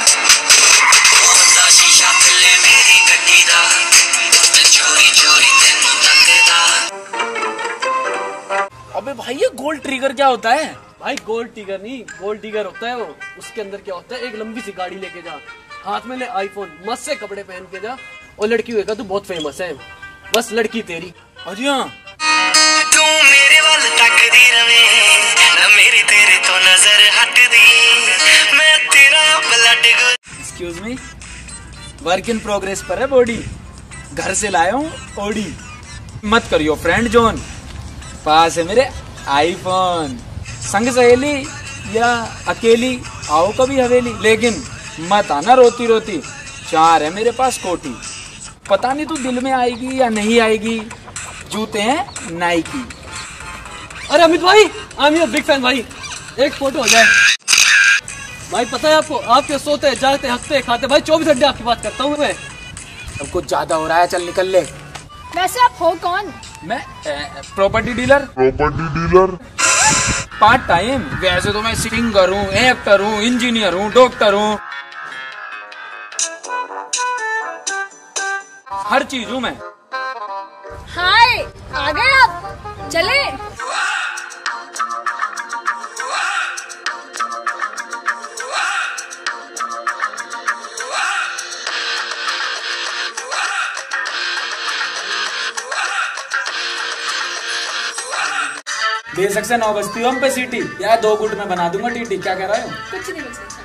अबे भाई ये गोल्ड ट्रिगर क्या होता है? भाई गोल्ड ट्रिगर नहीं, गोल्ड ट्रिगर होता है वो। उसके अंदर क्या होता है, एक लंबी सी गाड़ी लेके जा, हाथ में ले आईफोन, मस्त से कपड़े पहन के जा और लड़की होगा तू बहुत फेमस है, बस लड़की तेरी। अरे हाँ तू मेरे वाल तकदी रवे ना मेरी तेरे तो नजर हट दी, मैं तेरा blood. Excuse me, work in progress पर है बॉडी, घर से लाया हूँ ओडी। मत करियो फ्रेंड जोन, पास है मेरे आईफोन। संग सहेली या अकेली आओ कभी हवेली, लेकिन मत आना रोती रोती, 4 है मेरे पास कोटी। पता नहीं तू दिल में आएगी या नहीं आएगी, जूते हैं नाइकी। अरे अमित भाई, I am your big fan भाई, एक फोटो हो जाए। भाई पता है आपको, आपके सोते जागते हकते खाते भाई 24 घंटे आपकी बात करता हूँ मैं। अब कुछ ज्यादा हो रहा है, चल निकल ले। वैसे आप हो कौन? मैं प्रॉपर्टी डीलर। Part time. वैसे तो मैं सिंगर हूँ, एक्टर हूँ, इंजीनियर हूँ, डॉक्टर हूँ, हर चीज हूँ मैं। हाय, आ गए आप, चले। दे सकते 9 बजती हम पे सीटी, या 2 गुट में बना दूंगा टीटी। क्या कह रहा हूँ? कुछ नहीं कुछ नहीं।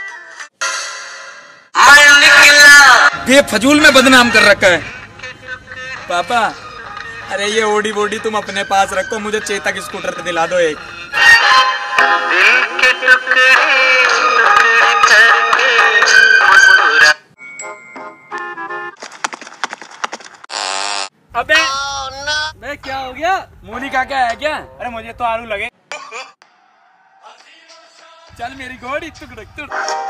बेफजूल में बदनाम कर रखा है पापा। अरे ये ओडी बोडी तुम अपने पास रखो, मुझे चेतक स्कूटर दिला दो एक। अबे मैं क्या हो गया? मोनिका क्या है क्या? अरे मुझे तो आलू लगे। चल मेरी घोड़ी टुकड़ टुकड़।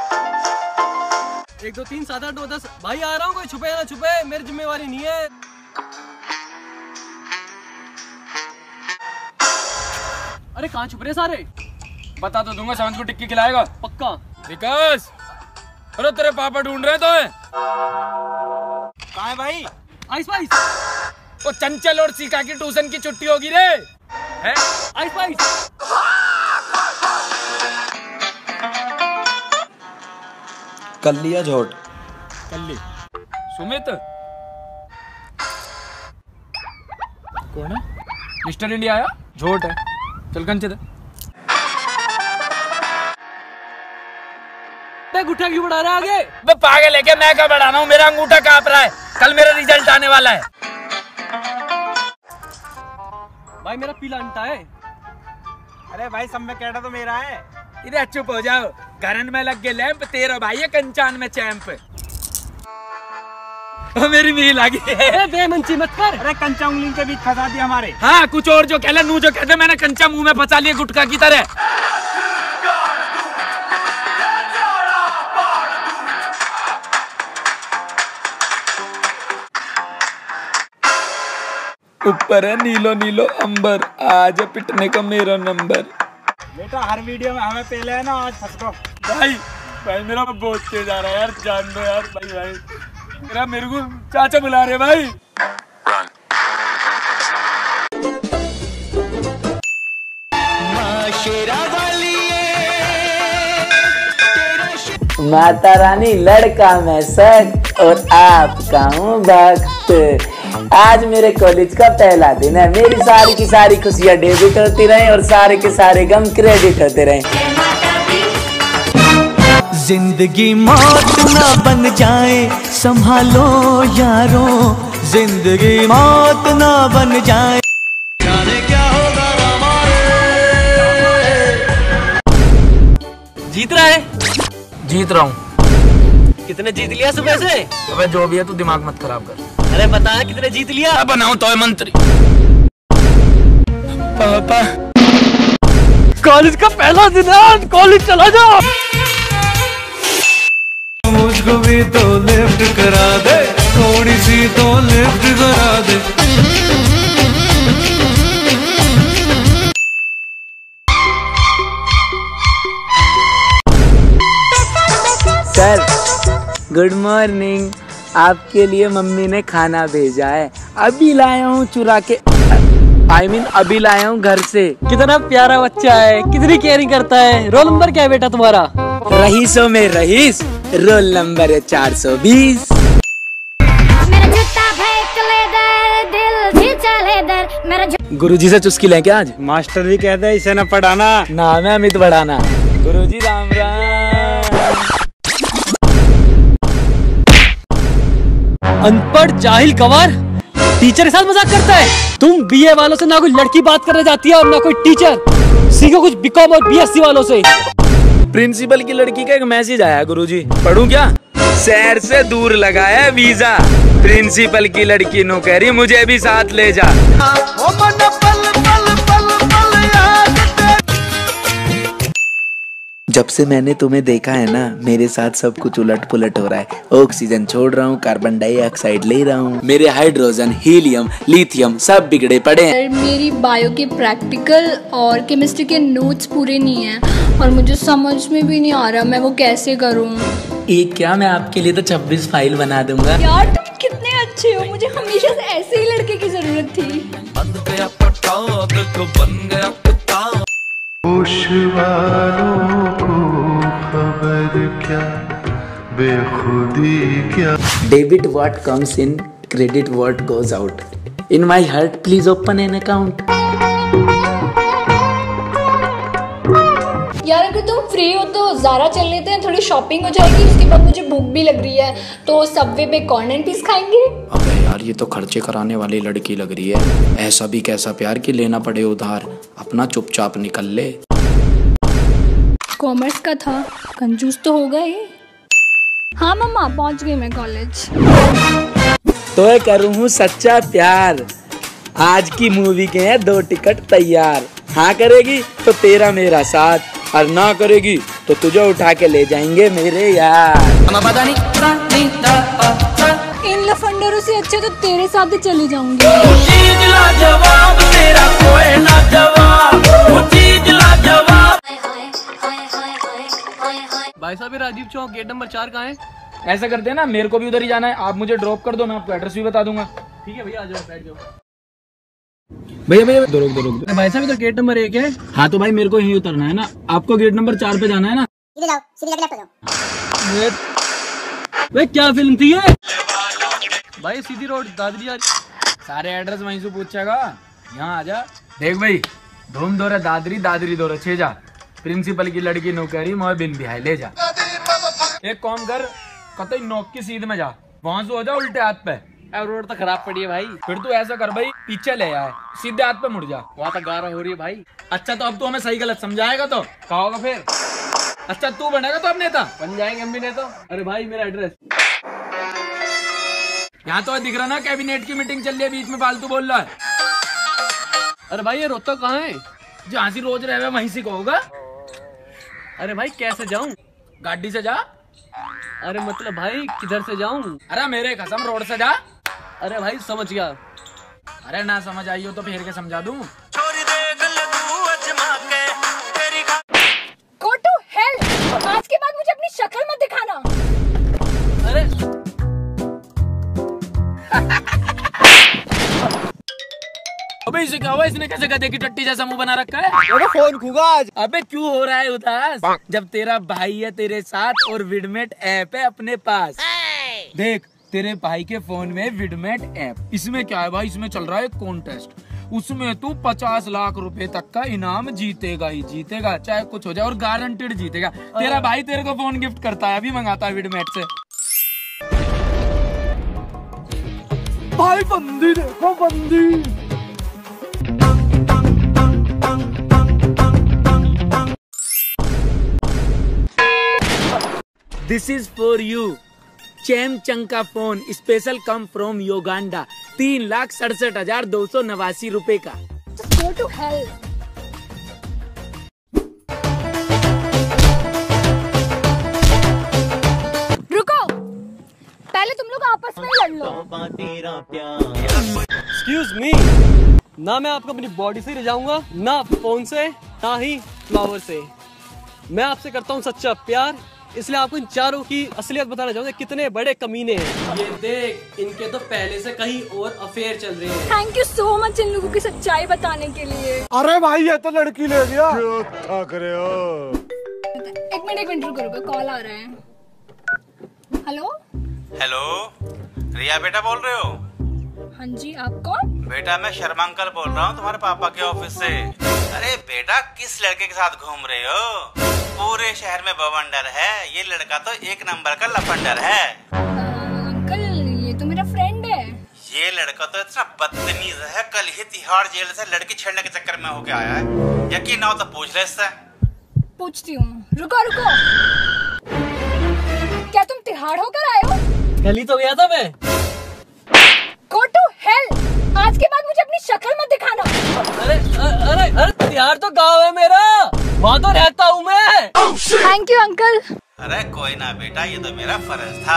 1 2 3 7 8 9 10। भाई आ रहा हूँ, कोई छुपे ना छुपे, मेरी जिम्मेवारी नहीं है। अरे कहाँ छुप रहे सारे? बता तो दूंगा, समझ को टिक्की खिलाएगा पक्का। विकास, अरे तेरे पापा ढूंढ रहे तो है। कहाँ है भाई? आइस पाइस। वो चंचल और सीका की ट्यूशन की छुट्टी होगी रे। है आइस पाइस। कर लिया झोट। कर ली। सुमित कौन है? मिस्टर इंडिया आया, झोट है। चल कंचे दे। अंगूठा क्यों बढ़ा रहा है आगे? बे पागल है क्या? मैं क्या बढ़ा रहा हूँ, मेरा अंगूठा कांप रहा है। कल मेरा रिजल्ट आने वाला है। भाई मेरा पीला अंटा है। अरे भाई सब में कहना तो मेरा है। इधर चुप हो जाओ, घरन में लग गए लैंप, तेरा भाई है कंचान में चैंप। मेरी मील आ गई है। बेमंची मत कर। अरे कंचा उंगली के बीच फंसा दिया हमारे। हाँ कुछ और जो कहला नू जो कहते, मैंने कंचा मुंह में फंसा लिया गुटखा की तरह। ऊपर है नीलो नीलो अंबर, आज पिटने का मेरा नंबर। बेटा हर वीडियो में हमें पहले है ना, आज फंस गो। भाई भाई मेरा बहुत तेज आ रहा है यार, जान दो यार। भाई मेरा, मेरे को चाचा बुला रहे भाई। माता रानी लड़का मैं सख्त और आपका हूँ भक्त। आज मेरे कॉलेज का पहला दिन है, मेरी सारी की सारी खुशियाँ डेबिट होती रहे और सारे के सारे गम क्रेडिट होते रहे। जिंदगी मौत ना बन जाए, संभालो यारो, जिंदगी मौत ना बन जाए। जाने क्या होगा हमारे। जीत रहा है? जीत रहा हूँ। कितने जीत लिया सुबह से? अबे जो भी है तू दिमाग मत खराब कर। अरे बता कितने जीत लिया? अब बनाऊं तो मंत्री। पापा कॉलेज का पहला दिन है, कॉलेज चला जाओ। मुझको भी तो लिफ्ट करा दे, थोड़ी सी तो लिफ्ट करा दे। Sir good morning. आपके लिए मम्मी ने खाना भेजा है, अभी लाया हूँ चुरा के। अभी लाया हूँ घर से। कितना प्यारा बच्चा है, कितनी केयरिंग करता है। रोल नंबर क्या है बेटा तुम्हारा? रईसों में रईस, रोल नंबर है 420। गुरुजी से चुस्की लें क्या आज? मास्टर जी कहते हैं इसे न पढ़ाना। नाम है अमित बढ़ाना। गुरुजी राम राम। अनपढ़ जाहिल गंवार टीचर के साथ मजाक करता है। तुम बीए वालों से ना कोई लड़की बात करने जाती है और ना कोई टीचर। सीखो कुछ बीकॉम और बीएससी वालों से। प्रिंसिपल की लड़की का एक मैसेज आया गुरुजी, पढ़ूं क्या? शहर से दूर लगा है वीजा, प्रिंसिपल की लड़की नो कह रही मुझे भी साथ ले जा। जब से मैंने तुम्हें देखा है ना, मेरे साथ सब कुछ उलट पुलट हो रहा है। ऑक्सीजन छोड़ रहा हूँ, कार्बन डाइऑक्साइड ले रहा हूँ। मेरे हाइड्रोजन, हीलियम, लिथियम सब बिगड़े पड़े हैं। मेरी बायो के प्रैक्टिकल और केमिस्ट्री के नोट्स पूरे नहीं हैं और मुझे समझ में भी नहीं आ रहा मैं वो कैसे करूँ। एक क्या, मैं आपके लिए तो 26 फाइल बना दूंगा। यार तुम कितने अच्छे हो, मुझे हमेशा से ऐसे ही लड़के की जरूरत थी। होश वालों को खबर क्या, बेखुदी क्या। Debit what comes in, credit what goes out. In my heart please open an account. यार अगर तुम फ्री हो तो ज़ारा चल लेते हैं, थोड़ी शॉपिंग हो जाएगी। उसके बाद मुझे भूख भी लग रही है, तो सबवे पे कॉर्न एंड पीस खाएंगे। अबे यार ये तो खर्चे कराने वाली लड़की लग रही है। ऐसा भी कैसा प्यार कि लेना पड़े उधार, अपना चुपचाप निकल ले। कॉमर्स का था, कंजूस तो हो गए। हाँ मम्मा पहुंच गई मैं कॉलेज। तो करूँ हूँ सच्चा प्यार, आज की मूवी के हैं 2 टिकट तैयार। हाँ करेगी तो तेरा मेरा साथ, और ना करेगी तो तुझे उठा के ले जाएंगे मेरे यार। इन लफंडरों से अच्छे तो तेरे साथ ही चली जाऊंगी। भाई साहब राजीव चौक गेट नंबर 4 कहाँ है? ऐसा करते हैं ना, मेरे को भी उधर ही जाना है, आप मुझे ड्रॉप कर दो, मैं आपको एड्रेस भी बता दूंगा। ठीक है भैया, आ जाओ बैठ जाओ। भैया भैया दो रोक। भाई साहब इधर गेट नंबर 1 है। हाँ तो भाई मेरे को यहीं उतरना है ना, आपको गेट नंबर 4 पे जाना है ना। इधर जाओ, सीधे जाके लेफ्ट हो जाओ। भाई क्या फिल्म थी ये? भाई सीधी रोड दादरी आ रही। सारे एड्रेस वहीं से पूछेगा, यहाँ आ जा। देख भाई, धूम दौरा दादरी, दादरी दौरा छेजा, प्रिंसिपल की लड़की नौकरी मोह बिन बिहाय ले जा। एक काम कर, कतई नौक की सीध में जा, वहां से हो जा उल्टे हाथ पे। रोड तो खराब पड़ी है भाई। फिर तू ऐसा कर भाई, पीछे ले आए, सीधे हाथ पे मुड़ जा। वहाँ तक गारा हो रही है भाई। अच्छा तो अब तू हमें सही गलत समझाएगा तो क्या होगा फिर? अच्छा तू बनेगा तो अब नेता बन जाएंगे हम भी नहीं तो। अरे भाई मेरा एड्रेस यहाँ तो दिख रहा ना, कैबिनेट की मीटिंग चल रही है, बीच में फालतू बोल रहा है। अरे भाई ये रोहतक कहाँ है? जहाँ से रोज रहे वहीं से कहोगा। अरे भाई कैसे जाऊँ? गाड़ी से जा। अरे मतलब भाई किधर से जाऊँ? अरे मेरे कसम रोड से जा। अरे भाई समझ गया। अरे ना समझ आई हो तो फेर के समझा दूं। Go to hell! आज के बाद मुझे अपनी शक्ल मत दिखाना। अरे अबे इसे क्या हुआ? इसने कैसे गधे की टट्टी जैसा मुंह बना रखा है? अबे फोन खूगा आज। अबे क्यों हो रहा है उदास? जब तेरा भाई है तेरे साथ और विडमेट ऐप है अपने पास। देख तेरे भाई के फोन में विडमेट ऐप, इसमें क्या है भाई? इसमें चल रहा है कॉन्टेस्ट, उसमें तू 50 लाख रुपए तक का इनाम जीतेगा ही जीतेगा, चाहे कुछ हो जाए, और गारंटेड जीतेगा। तेरा भाई तेरे को फोन गिफ्ट करता है, अभी मंगाता है विडमेट से। भाई बंदी देखो, बंदी। दिस इज फॉर यू, चैमचंग का phone, special come from Uganda, 3,67,289 रुपए का। Just go to hell. रुको, पहले तुम लोग आपस में लड़ लो। एक्सक्यूज मी, ना मैं आपको अपनी बॉडी से ले जाऊंगा, ना फोन से, ना ही फ्लावर से। मैं आपसे करता हूँ सच्चा प्यार, इसलिए आपको इन चारों की असलियत बताना चाहूँगा कितने बड़े कमीने हैं। ये देख, इनके तो पहले से कहीं और अफेयर चल रहे हैं। थैंक यू सो मच इन लोगों की सच्चाई बताने के लिए। अरे भाई ये तो लड़की ले गया। क्या करे हो? एक मिनट रुको, कॉल आ रहा है। हेलो हेलो, रिया बेटा बोल रहे हो? हाँ जी, आप कौन? बेटा मैं शर्मा अंकल बोल रहा हूँ तुम्हारे पापा के ऑफिस से। अरे बेटा किस लड़के के साथ घूम रहे हो? पूरे शहर में बवंडर है, ये लड़का तो एक नंबर का लफंडर है। अंकल ये तो मेरा फ्रेंड है। ये लड़का तो इतना बदतमीज है, कल ही तिहाड़ जेल से लड़की छेड़ने के चक्कर में होके आया है। यकीन ना हो तो पूछ ले इससे। पूछती हूँ, रुको। क्या तुम तिहाड़ होकर आए हो? गली तो गया था मैं। Go to hell! आज के बाद मुझे अपनी शक्ल मत दिखाना। अरे तिहाड़ तो गाँव है मेरा, वहाँ तो रहता हूँ मैं। Thank you uncle. अरे कोई ना बेटा, ये तो मेरा फर्ज था।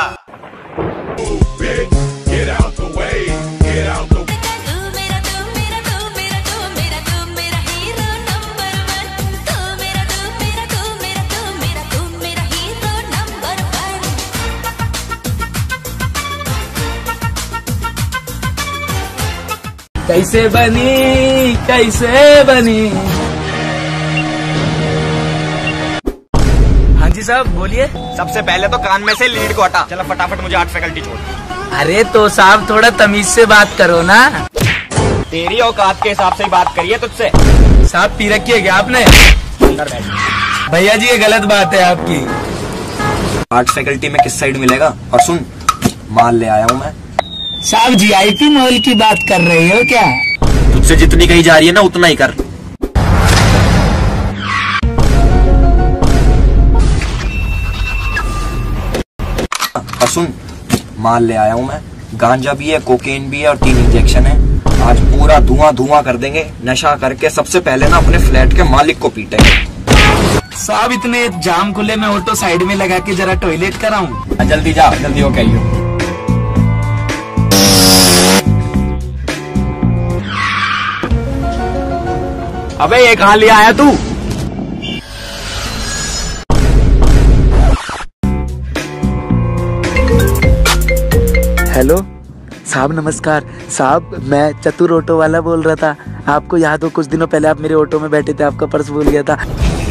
कैसे बनी। हाँ जी साहब बोलिए। सबसे पहले तो कान में से लीड को हटा। चलो फटाफट मुझे आर्ट फैकल्टी छोड़। अरे तो साहब थोड़ा तमीज से बात करो ना। तेरी औकात के हिसाब से ही बात करिए तुझसे। साहब पी रखी है क्या आपने? अंदर बैठ। भैया जी ये गलत बात है आपकी। आर्ट फैकल्टी में किस साइड मिलेगा? और सुन, माल ले आया हूँ मैं। साहब जीआईपी मॉल की बात कर रहे हो क्या? तुझसे जितनी कही जा रही है ना उतना ही कर। और सुन, माल ले आया हूँ मैं। गांजा भी है, कोकेन भी है और 3 इंजेक्शन है। आज पूरा धुआं कर देंगे। नशा करके सबसे पहले ना अपने फ्लैट के मालिक को पीटेंगे। साहब इतने जाम खुले में ऑटो साइड में लगा के जरा टॉयलेट कराऊं? जल्दी जा, जल्दी हो कहियो। अबे ये कहाँ ले आया तू? हेलो साहब, नमस्कार साहब, मैं चतुर ऑटो वाला बोल रहा था। आपको याद हो कुछ दिनों पहले आप मेरे ऑटो में बैठे थे, आपका पर्स भूल गया था।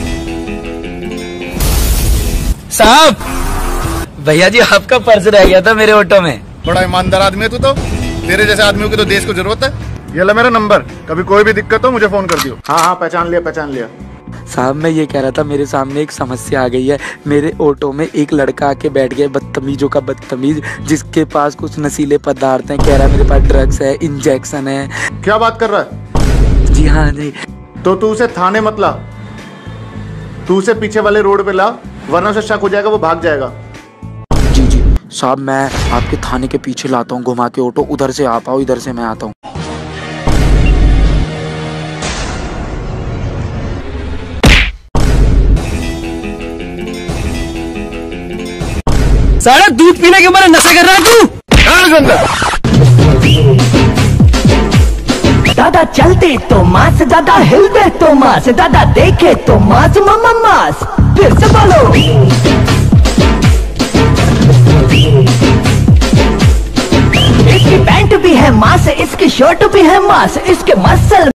साहब भैया जी आपका पर्स रह गया था मेरे ऑटो में। बड़ा ईमानदार आदमी है तू तो। तेरे जैसे आदमियों की तो देश को जरूरत है। ये ला मेरा नंबर, कभी कोई भी दिक्कत हो मुझे फोन कर दियो। हाँ पहचान लिया। साहब मैं ये कह रहा था, मेरे सामने एक समस्या आ गई है। मेरे ऑटो में एक लड़का आके बैठ गया, बदतमीजों का बदतमीज, जिसके पास कुछ नशीले पदार्थ हैं। कह रहा है मेरे पास ड्रग्स है, इंजेक्शन है। क्या बात कर रहा है? जी हाँ जी। तो तू उसे थाने मत ला, तू उसे पीछे वाले रोड पे ला, वरना उसे शक हो जाएगा, वो भाग जाएगा। जी साहब, मैं आपके थाने के पीछे लाता हूँ घुमा के ऑटो। उधर से आप आओ, इधर से मैं आता हूँ। सारा दूध पीने के बारे नशा कर रहा है तू? दादा चलते तो मास, दादा हिलते तो मास, दादा देखे तो मास, मामा मास। फिर से बोलो। इसकी पैंट भी है मास, इसकी शर्ट भी है मास, इसके मसल